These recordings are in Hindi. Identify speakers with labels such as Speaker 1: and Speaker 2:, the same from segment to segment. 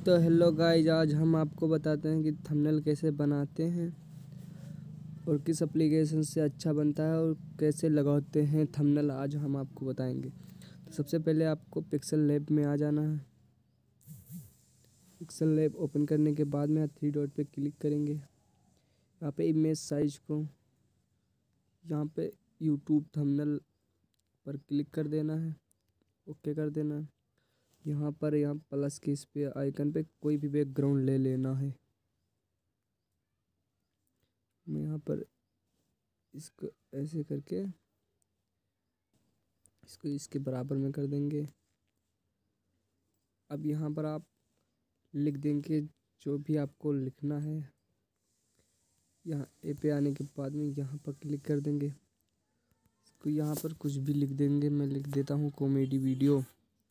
Speaker 1: तो हेलो गाइज, आज हम आपको बताते हैं कि थंबनेल कैसे बनाते हैं और किस एप्लीकेशन से अच्छा बनता है और कैसे लगाते हैं थंबनेल। आज हम आपको बताएंगे। तो सबसे पहले आपको पिक्सल लैब में आ जाना है। पिक्सल लैब ओपन करने के बाद में यहाँ 3 डॉट पे क्लिक करेंगे। यहाँ पे इमेज साइज को यहाँ पे यूट्यूब थंबनेल पर क्लिक कर देना है, ओके कर देना है। यहाँ प्लस के इस पे आइकन पे कोई भी बैकग्राउंड ले लेना है। मैं यहाँ पर इसको ऐसे करके इसको इसके बराबर में कर देंगे। अब यहाँ पर आप लिख देंगे जो भी आपको लिखना है। यहाँ ए पे आने के बाद में यहाँ पर क्लिक कर देंगे। इसको यहाँ पर कुछ भी लिख देंगे। मैं लिख देता हूँ कॉमेडी वीडियो।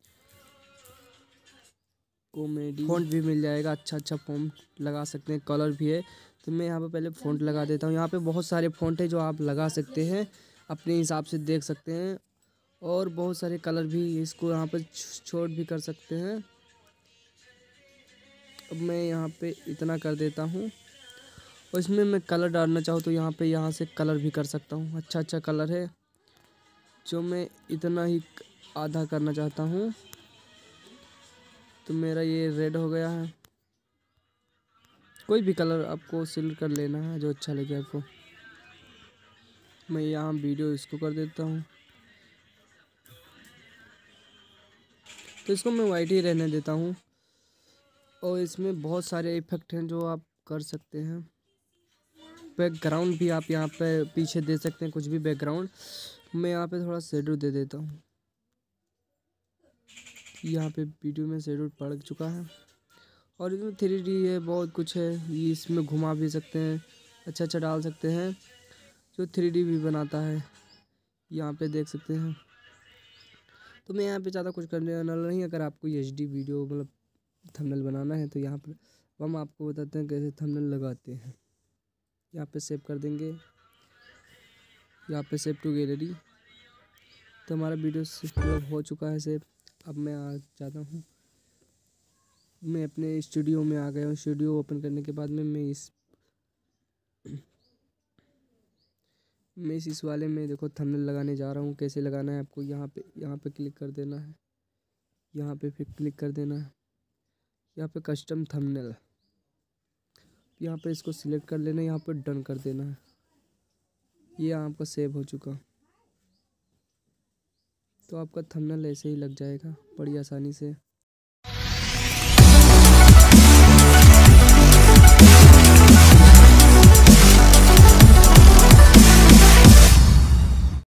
Speaker 1: कॉमेडी फ़ॉन्ट भी मिल जाएगा, अच्छा फ़ॉन्ट लगा सकते हैं, कलर भी है। तो मैं यहाँ पर पहले फ़ॉन्ट लगा देता हूँ। यहाँ पे बहुत सारे फ़ॉन्ट है जो आप लगा सकते हैं, अपने हिसाब से देख सकते हैं। और बहुत सारे कलर भी, इसको यहाँ पर छोट भी कर सकते हैं। अब मैं यहाँ पे इतना कर देता हूँ और इसमें मैं कलर डालना चाहूँ तो यहाँ से कलर भी कर सकता हूँ। अच्छा कलर है जो मैं इतना ही आधा करना चाहता हूँ। तो मेरा ये रेड हो गया है। कोई भी कलर आपको सिलेक्ट कर लेना है जो अच्छा लगे आपको। मैं यहाँ वीडियो इसको कर देता हूँ, तो इसको मैं वाइट ही रहने देता हूँ। और इसमें बहुत सारे इफ़ेक्ट हैं जो आप कर सकते हैं। बैकग्राउंड भी आप यहाँ पे पीछे दे सकते हैं, कुछ भी बैकग्राउंड। मैं यहाँ पे थोड़ा शेडो दे देता हूँ। यहाँ पे वीडियो में शेडो पड़ चुका है और इसमें 3D है, बहुत कुछ है। ये इसमें घुमा भी सकते हैं, अच्छा डाल सकते हैं जो 3D भी बनाता है। यहाँ पे देख सकते हैं। तो मैं यहाँ पे ज़्यादा कुछ करने वाला नहीं। अगर आपको HD वीडियो मतलब थंबनेल बनाना है तो यहाँ पर हम आपको बताते हैं कैसे थंबनेल लगाते हैं। यहाँ पे सेव कर देंगे, यहाँ पे सेव टू गैलरी। तो हमारा वीडियो सेव हो चुका है सेव। अब मैं आ जाता हूँ, मैं अपने स्टूडियो में आ गया हूँ। स्टूडियो ओपन करने के बाद में मैं इस वाले में देखो थंबनेल लगाने जा रहा हूँ। कैसे लगाना है आपको, यहाँ पे क्लिक कर देना है। यहाँ पे फिर क्लिक कर देना है। यहाँ पे कस्टम थंबनेल, यहाँ पे इसको सिलेक्ट कर लेना है। यहाँ पे डन कर देना है। ये आपका सेव हो चुका। तो आपका थंबनेल ऐसे ही लग जाएगा बड़ी आसानी से।